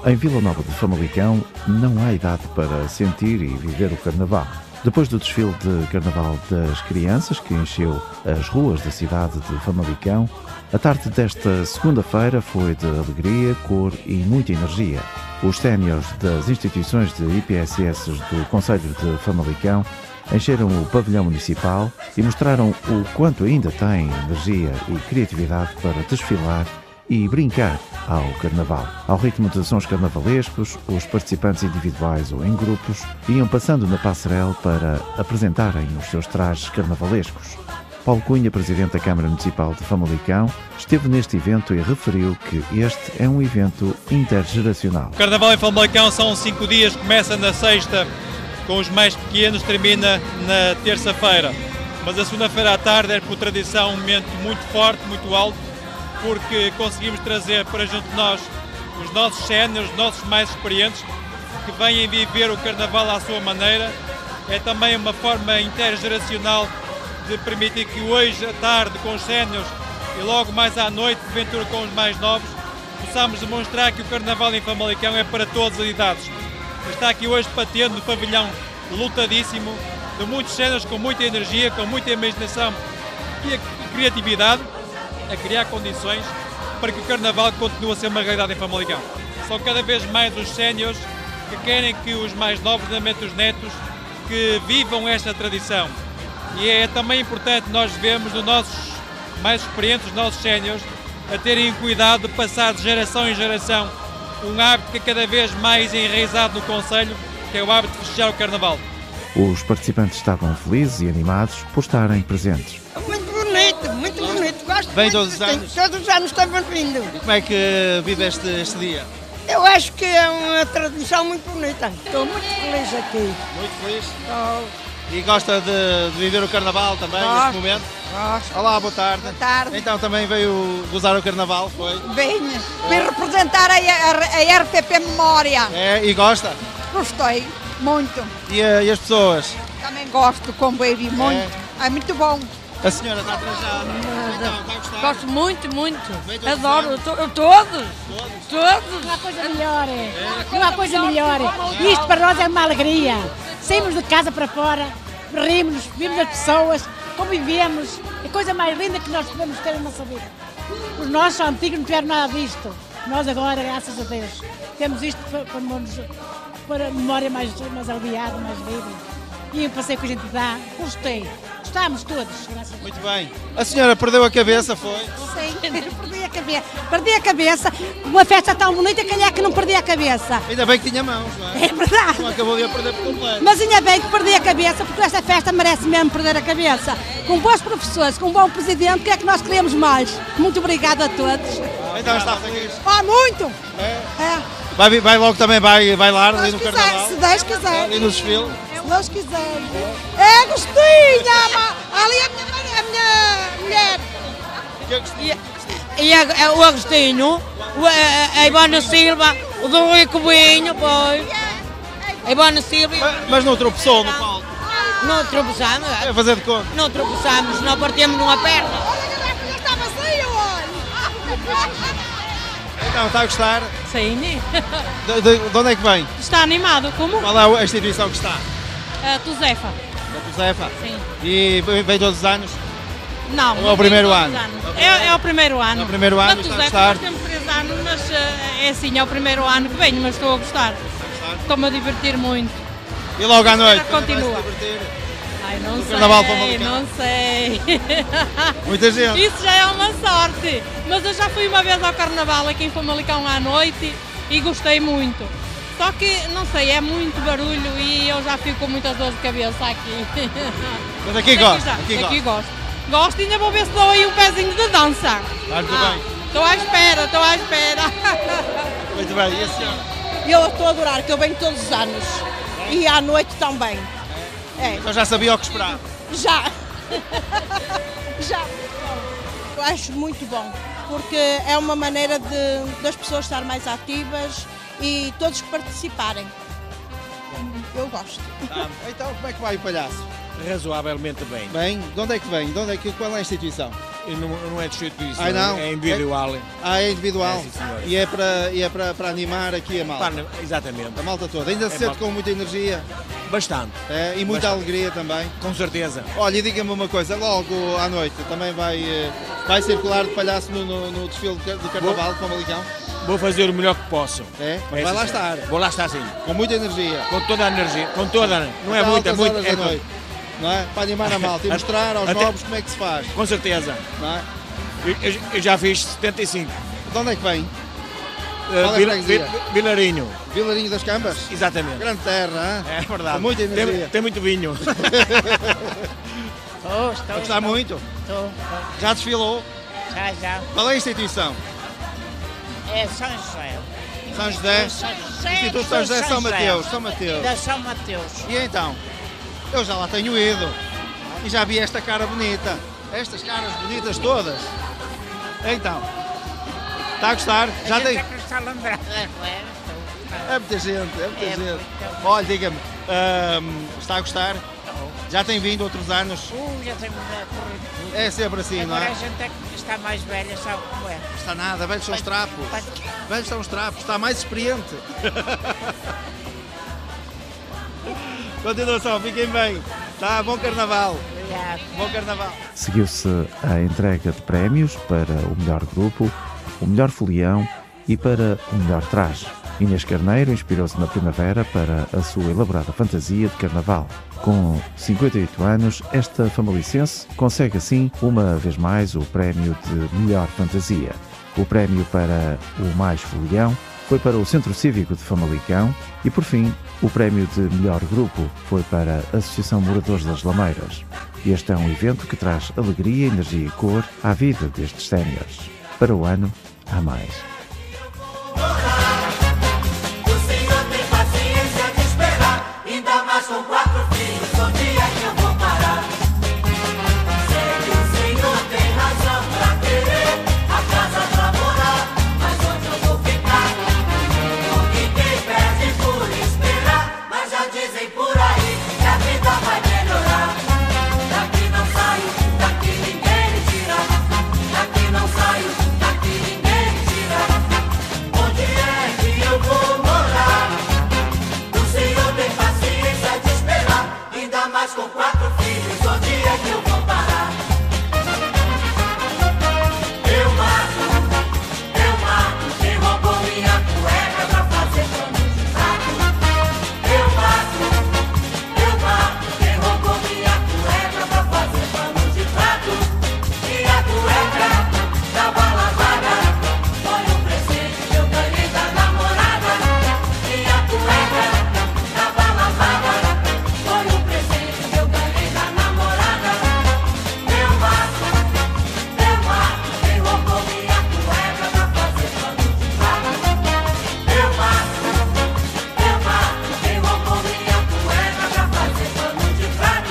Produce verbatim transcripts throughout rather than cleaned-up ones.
Em Vila Nova de Famalicão não há idade para sentir e viver o Carnaval. Depois do desfile de Carnaval das Crianças, que encheu as ruas da cidade de Famalicão, a tarde desta segunda-feira foi de alegria, cor e muita energia. Os séniores das instituições de I P S S do Concelho de Famalicão encheram o pavilhão municipal e mostraram o quanto ainda têm energia e criatividade para desfilar e brincar ao Carnaval. Ao ritmo de sons carnavalescos, os participantes individuais ou em grupos iam passando na passarela para apresentarem os seus trajes carnavalescos. Paulo Cunha, presidente da Câmara Municipal de Famalicão, esteve neste evento e referiu que este é um evento intergeracional. O Carnaval em Famalicão são cinco dias, começa na sexta com os mais pequenos, termina na terça-feira. Mas a segunda-feira à tarde é, por tradição, um momento muito forte, muito alto, porque conseguimos trazer para junto de nós os nossos séniores, os nossos mais experientes, que vêm viver o Carnaval à sua maneira. É também uma forma intergeracional de permitir que hoje à tarde com os séniores e logo mais à noite, porventura com os mais novos, possamos demonstrar que o Carnaval em Famalicão é para todas as idades. Está aqui hoje patente no pavilhão lotadíssimo, de muitos séniores com muita energia, com muita imaginação e criatividade, a criar condições para que o Carnaval continue a ser uma realidade em Famalicão. São cada vez mais os séniores que querem que os mais novos, nomeadamente os netos, que vivam esta tradição. E é também importante nós vermos os nossos mais experientes, os nossos séniores, a terem cuidado de passar de geração em geração um hábito que é cada vez mais enraizado no Concelho, que é o hábito de festejar o Carnaval. Os participantes estavam felizes e animados por estarem presentes. Muito bonito, muito bonito. Gosto Vem muito todos os anos? Todos os anos estamos vindo. E como é que vive este, este dia? Eu acho que é uma tradição muito bonita. Estou muito feliz aqui. Muito feliz? Estou. E gosta de, de viver o Carnaval também, Gosto. neste momento? Gosto. Olá, boa tarde. Boa tarde. Então também veio gozar o Carnaval, foi? Bem, vim representar a, a, a R P P Memória. É, e gosta? Gostei, muito. E, a- e as pessoas? Também gosto do comboio, muito. É, muito bom. A senhora está trajada? Então, está a gostar? Gosto muito, muito. Vem todos os Adoro. anos? To- Todos. Todos? Todos. Não há coisa melhor, é. Não há coisa melhor. Isto para nós é uma alegria. Saímos de casa para fora, rimos, vimos as pessoas, convivemos. É a coisa mais linda que nós podemos ter na nossa vida. Os nossos antigos não tiveram nada disto. Nós agora, graças a Deus, temos isto para, para, nos- para a memória mais, mais aliviada, mais viva. E o passeio que a gente dá, gostei. Gostámos todos, graças a Deus. Muito bem. A senhora perdeu a cabeça, foi? Sim, perdi a cabeça. Perdi a cabeça. Uma festa tão bonita, calhar que não perdi a cabeça. Ainda bem que tinha mãos, não é? É verdade. Não acabou de a perder por completo. Mas ainda bem que perdi a cabeça, porque esta festa merece mesmo perder a cabeça. Com bons professores, com um bom presidente, o que é que nós queremos mais? Muito obrigada a todos. Então está feliz. Ah, muito! É. É. Vai, vi- vai logo também vai bailar ali Se no Deus Carnaval? quiser, se Deus quiser. Ali no desfile? Se Deus quiser. É, Agostinha! ma- Ali a minha, mãe- a minha mulher. E a- o Agostinho, o- a, a Ivana Silva, o do Rui Cubinho, pois. A Ivana Silva. Mas, mas não tropeçou no palco? Não tropeçamos. É fazer de conta. Não tropeçamos, não partimos numa perna. Olha, a garrafa está vazia, olha. Então, está a gostar? Sim. De, de- de onde é que vem? Está animado, como? Qual é a instituição que está? A Tuzefa. Da Josefa? Sim. E vem vem todos os anos? Não. Ou é não o primeiro todos ano? os anos. É, é o primeiro ano. É o primeiro ano, Na está a Tuzefa gostar? nós temos três anos, mas eh, é assim, é o primeiro ano que venho, mas estou a gostar. Estou-me a divertir muito. E logo à noite? Espero que continue. vai-se divertir? Ai, não No sei, Carnaval Famalicão? não sei. Muita gente. Isso já é uma sorte. Mas eu já fui uma vez ao Carnaval aqui em Famalicão à noite e gostei muito. Só que, não sei, é muito barulho e eu já fico com muitas dores de cabeça aqui. Mas aqui gosta? já, Aqui aqui gosta. gosto. Gosto e ainda vou ver se dou aí um pezinho de dança. Está muito Ah, bem. Estou à espera, estou à espera. Muito bem. E a senhora? Eu estou a adorar, que eu venho todos os anos. E à noite também. É, Então já sabia o que esperar. já. Já. Eu acho muito bom, porque é uma maneira de, das pessoas estar mais ativas e todos participarem. Eu gosto. Tá. Então como é que vai o palhaço? Razoavelmente bem. Bem, de onde é que vem? De onde é que, qual é a instituição? não, não é distrito isso, Ai, não? é individual. Ah, é individual. É, sim, senhor. E é para, e é para, para animar aqui a malta. Para- exatamente. A malta toda. Ainda se É sente malta. com muita energia Bastante, é, e muita Bastante. alegria também. com certeza. Olha, e diga-me uma coisa, logo à noite também vai, eh, vai circular de palhaço no, no, no desfile de de Carnaval de Famalicão? Vou fazer o melhor que posso. É? Mas É, vai sim, lá senhor. estar, Vou lá estar sim. com muita energia. Com toda a energia, com toda, não é Até muita, altas muito, horas é da com, noite, não é? Para animar a malta e mostrar aos Até- novos como é que se faz, com certeza. não é? Eu, eu- eu já fiz setenta e cinco. De onde é que vem? Uh, Qual é a Vil- freguesia? Vil- Vilarinho, Vilarinho das Cambas? exatamente. Grande terra, hein? É verdade. Com muita energia. Tem, tem muito vinho. Estou, A estou, gostar muito? estou. Já desfilou? Já, já. Qual é a instituição? É São José. São José? São José. Instituto São José São Mateus, São Mateus. Da São Mateus. E então? Eu já lá tenho ido e já vi esta cara bonita, estas caras bonitas todas. Então, está a gostar? Já tem? É que está lembrada. É, É muita gente, é muita É gente. muito. Olha, diga-me, ahm, está a gostar? Já tem vindo outros anos? Uh, já tem mudado por É sempre assim, não Agora é? a gente é que está mais velha, sabe como é? Não está nada, velhos são os trapos. Vai- Velhos são os trapos, está mais experiente. Continuação, fiquem bem. Tá, bom carnaval. Obrigado. Bom carnaval. Seguiu-se a entrega de prémios para o melhor grupo, o melhor folião e para o melhor traje. Inês Carneiro inspirou-se na primavera para a sua elaborada fantasia de carnaval. Com cinquenta e oito anos, esta famalicense consegue assim, uma vez mais, o prémio de melhor fantasia. O prémio para o mais folião foi para o Centro Cívico de Famalicão e, por fim, o prémio de melhor grupo foi para a Associação Moradores das Lameiras. Este é um evento que traz alegria, energia e cor à vida destes séniores. Para o ano, há mais. O Senhor tem paciência de esperar, ainda mais com quatro filhos, onde é que eu vou parar? Sei que o Senhor tem razão pra querer a casa pra morar, mas onde eu vou ficar? Não ninguém perde por esperar, mas já dizem por aí que a vida vai melhorar. Daqui não saio, daqui ninguém me tira, daqui não saio, daqui ninguém me tira. Onde é que eu vou morar? O Senhor tem paciência de esperar, ainda mais com quatro filhos, onde é que eu vou parar? Eu mato, eu mato, quem roubou minha cueca pra fazer pano de prato. Eu mato, eu mato, quem roubou minha cueca pra fazer pano de prato. E a cueca tava lavada, foi um presente que eu ganhei da namorada. E a cueca tava lavada, foi um presente que eu ganhei da namorada. Eu mato, eu mato, quem roubou minha cueca pra fazer pano de prato. Eu mato, eu mato, quem roubou minha cueca pra fazer pano de prato.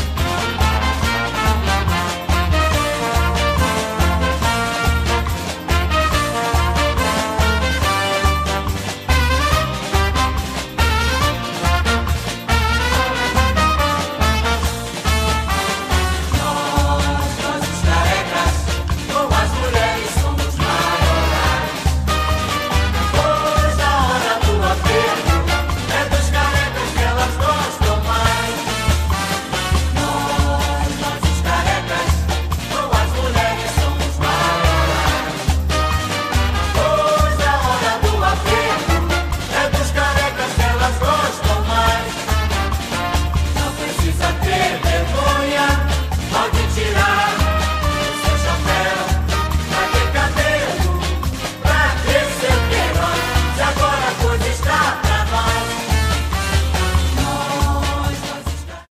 Nós, nós os carecas, com as mulheres somos maiorais. Pois a hora do aperto é dos carecas que elas gostam mais. Nós, nós os carecas, com as mulheres somos maiorais. Pois a hora do aperto é dos carecas que elas gostam mais. Não precisa ter vergonha, pode tirar o seu chapéu. Pra ter cabelo, pra ter seu herói, se agora a coisa está pra nós. Nós, nós está...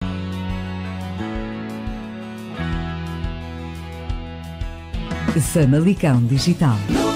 Famalicão Digital.